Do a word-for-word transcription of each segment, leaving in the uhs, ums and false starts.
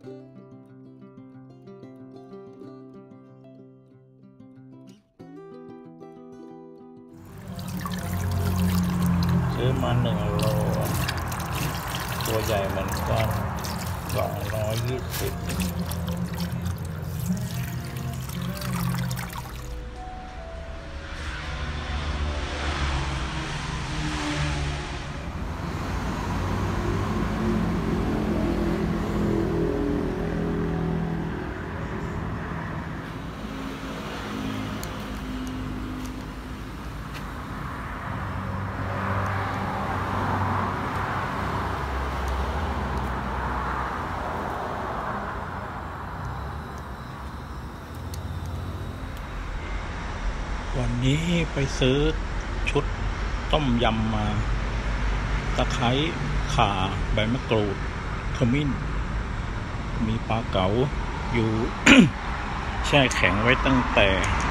ซื้อมาหนึ่งโลตัวใหญ่เหมือนกันสองร้อยยี่สิบวันนี้ไปซื้อชุดต้มยำมาตะไคร้ข่าใบมะกรูดขมิ้นมีปลาเก๋าอยู่ แช่แข็งไว้ตั้งแต่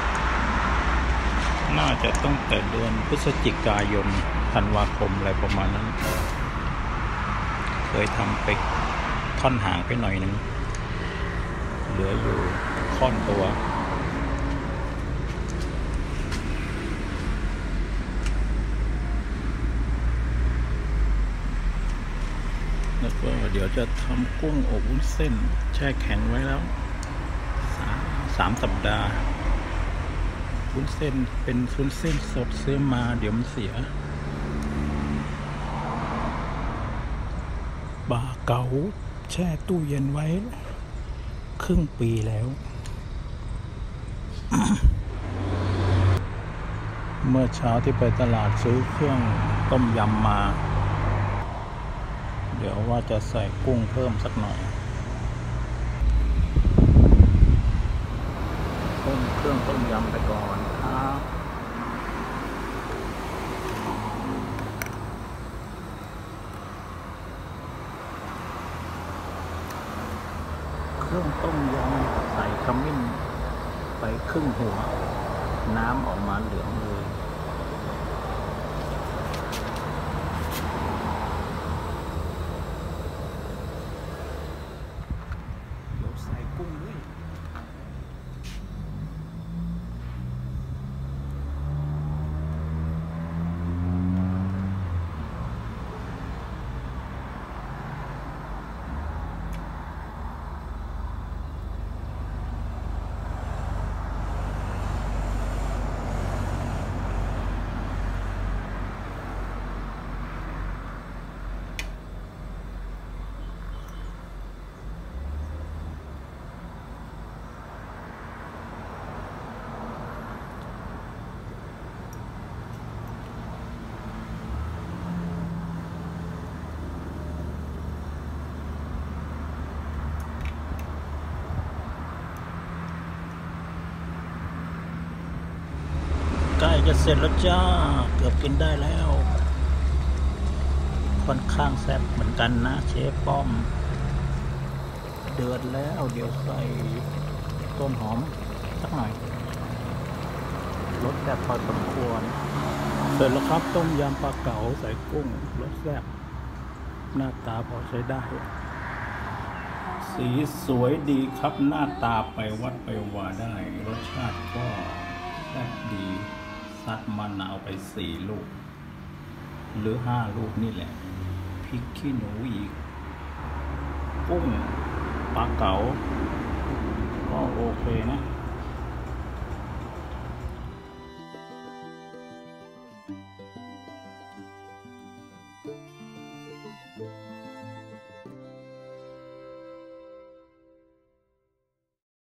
น่าจะตั้งแต่เดือนพฤศจิกายนธันวาคมอะไรประมาณนั้นเคยทำไปท่อนหางไปหน่อยหนึ่งเหลืออยู่ค่อนตัวแล้วก็เดี๋ยวจะทำกุ้งอบวุ้นเส้นแช่แข็งไว้แล้วสามสัปดาห์วุ้นเส้นเป็นวุ้นเส้นสดซื้อมาเดี๋ยวมันเสียปลาเก๋าแช่ตู้เย็นไว้ครึ่งปีแล้ว เมื่อเช้าที่ไปตลาดซื้อเครื่องต้มยำมาเดี๋ยวว่าจะใส่กุ้งเพิ่มสักหน่อยต้มเครื่องต้มยำไปก่อนครับเครื่องต้มยำใส่ขมิ้นไปครึ่งหัวน้ำออกมาเหลืองเลยกุ้งด้วยใกล้จะเสร็จแล้วจ้าเกือบกินได้แล้วค่อนข้างแซ่บเหมือนกันนะเชฟป้อมเดือดแล้วเดี๋ยวใส่ต้นหอมสักหน่อยรสแบบพอสมควรเสร็จแล้วครับต้มยำปลาเก๋าใส่กุ้งรสแซ่บหน้าตาพอใช้ได้สีสวยดีครับหน้าตาไปวัดไปวาได้รสชาติก็แซ่บดีซัดมะนาวไปสี่ลูกหรือห้าลูกนี่แหละพริกขี้หนูอีกกุ้งปลาเก๋าก็โอเคนะ